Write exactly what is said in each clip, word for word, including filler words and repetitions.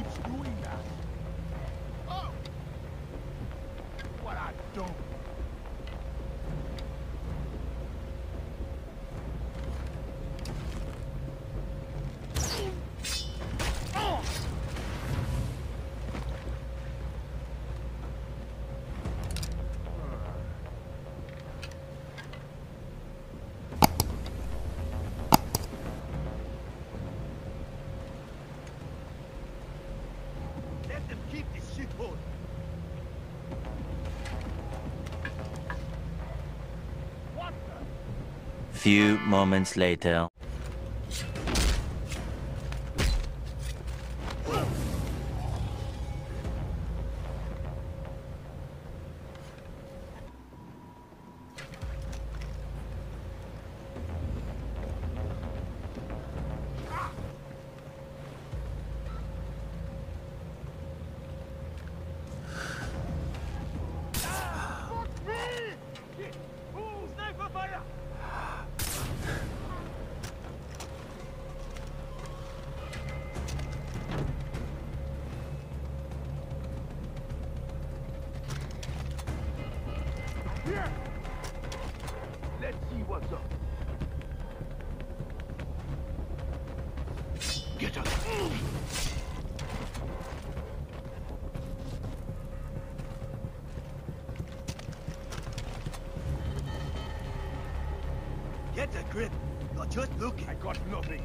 keeps doing that? Oh! What I don't. Let them keep this shithole. What the? Few moments later. Here! Let's see what's up. Get up! Get a grip. You're just looking. I got nothing.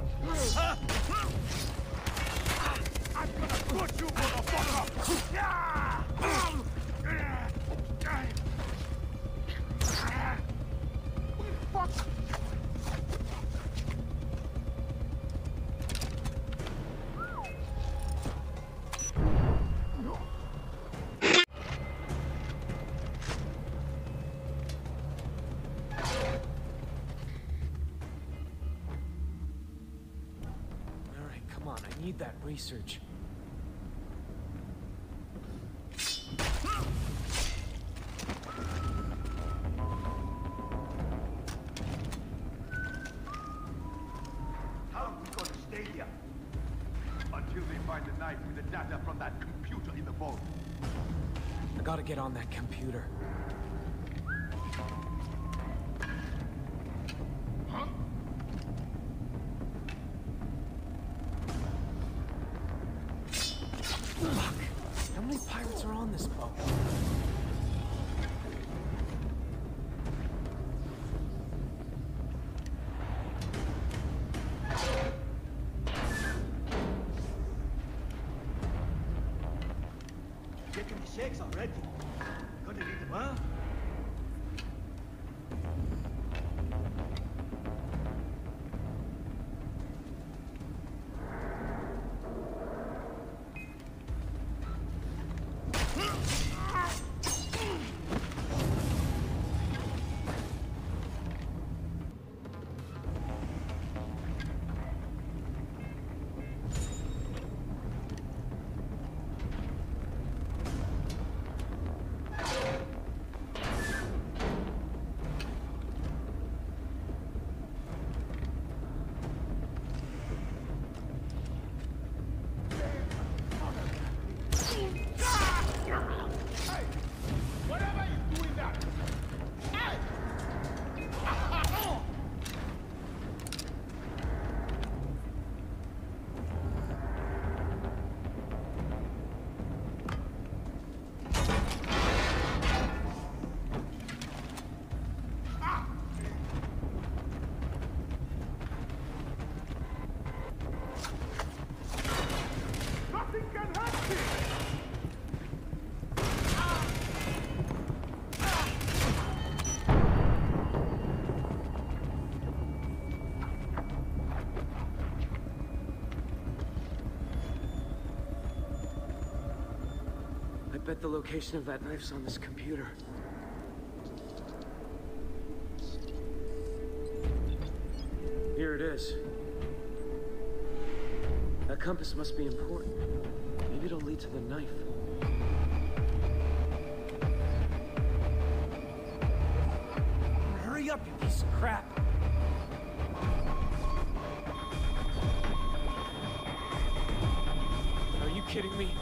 I'm gonna put you, motherfucker! Yeah! Fuck! Alright, come on, I need that research. How are we gonna stay here? Until they find the knife with the data from that computer in the vault. I gotta get on that computer. Huh? Fuck! How many pirates are on this boat? Getting the shakes already. Gonna need them, huh? Hey! Whatever is doing that! Hey! Nothing can hurt me! I bet the location of that knife's on this computer. Here it is. That compass must be important. Maybe it'll lead to the knife. Hurry up, you piece of crap! Are you kidding me?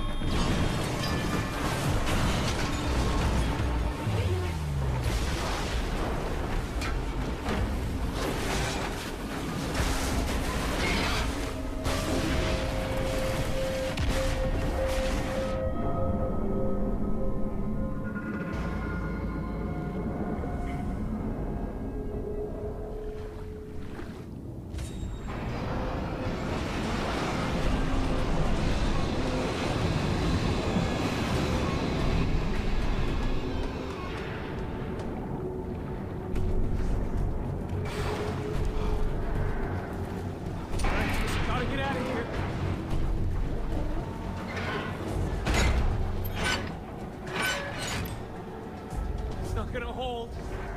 Gotta get out of here. It's not gonna hold.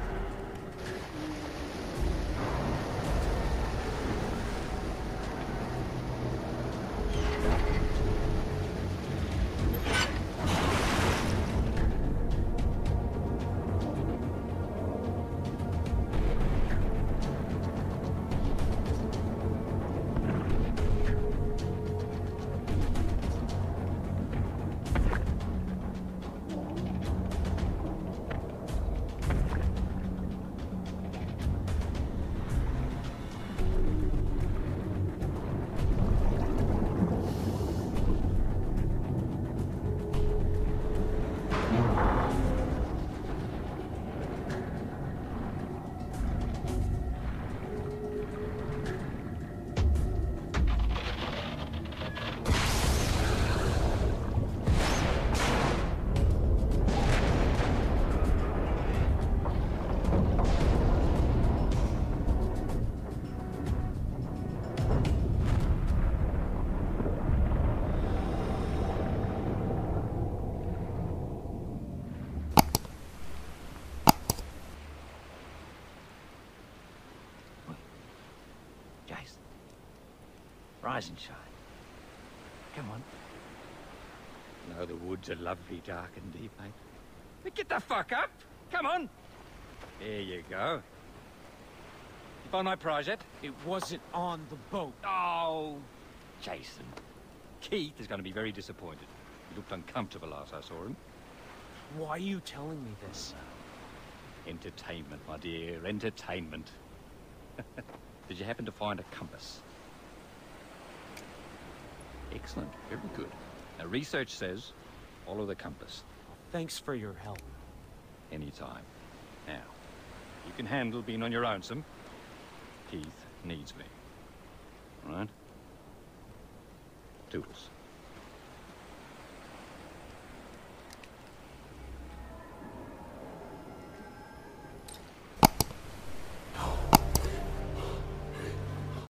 Jason. Rise and shine. Come on. No, the woods are lovely, dark and deep, mate. But get the fuck up! Come on! There you go. You find my prize yet? It wasn't on the boat. Oh, Jason. Keith is going to be very disappointed. He looked uncomfortable last I saw him. Why are you telling me this? Entertainment, my dear, entertainment. Did you happen to find a compass? Excellent, very good. Now, research says follow the compass. Thanks for your help. Anytime. Now, you can handle being on your own some. Keith needs me. All right? Toodles.